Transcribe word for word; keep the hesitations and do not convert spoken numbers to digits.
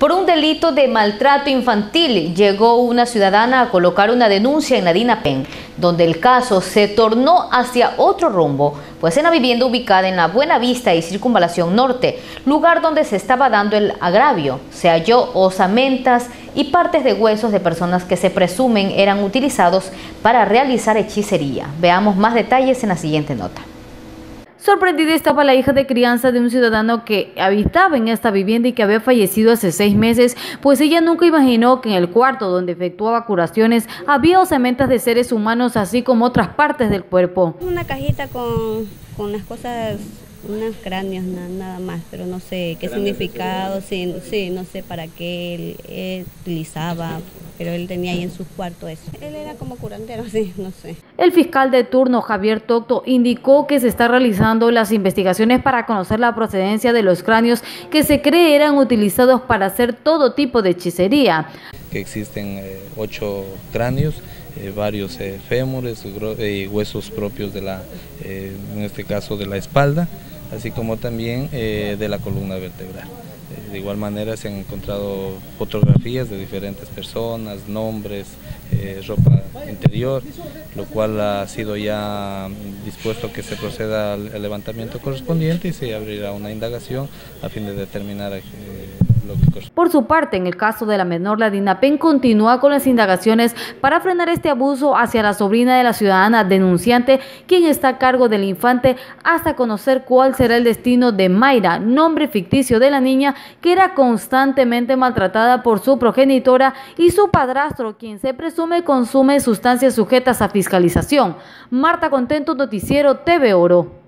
Por un delito de maltrato infantil, llegó una ciudadana a colocar una denuncia en la DINAPEN, donde el caso se tornó hacia otro rumbo, pues en la vivienda ubicada en la Buenavista y Circunvalación Norte, lugar donde se estaba dando el agravio, se halló osamentas y partes de huesos de personas que se presumen eran utilizados para realizar hechicería. Veamos más detalles en la siguiente nota. Sorprendida estaba la hija de crianza de un ciudadano que habitaba en esta vivienda y que había fallecido hace seis meses, pues ella nunca imaginó que en el cuarto donde efectuaba curaciones había osamentas de seres humanos, así como otras partes del cuerpo. Una cajita con, con las cosas, unos cráneos, nada, nada más, pero no sé qué significado, sí, sí, no sé para qué él, él utilizaba, pero él tenía ahí en su cuarto eso. Él era como curandero, sí, no sé. El fiscal de turno, Javier Tocto, indicó que se está realizando las investigaciones para conocer la procedencia de los cráneos que se cree eran utilizados para hacer todo tipo de hechicería. Que existen eh, ocho cráneos, eh, varios eh, fémures y eh, huesos propios de la, eh, en este caso de la espalda, así como también eh, de la columna vertebral. De igual manera se han encontrado fotografías de diferentes personas, nombres, eh, ropa interior, lo cual ha sido ya dispuesto a que se proceda al, al levantamiento correspondiente y se abrirá una indagación a fin de determinar eh, lo que corresponde. Por su parte, en el caso de la menor, la DINAPEN continúa con las indagaciones para frenar este abuso hacia la sobrina de la ciudadana denunciante, quien está a cargo del infante, hasta conocer cuál será el destino de Mayra, nombre ficticio de la niña, que era constantemente maltratada por su progenitora y su padrastro, quien se presume consume sustancias sujetas a fiscalización. Marta Contento, Noticiero T V Oro.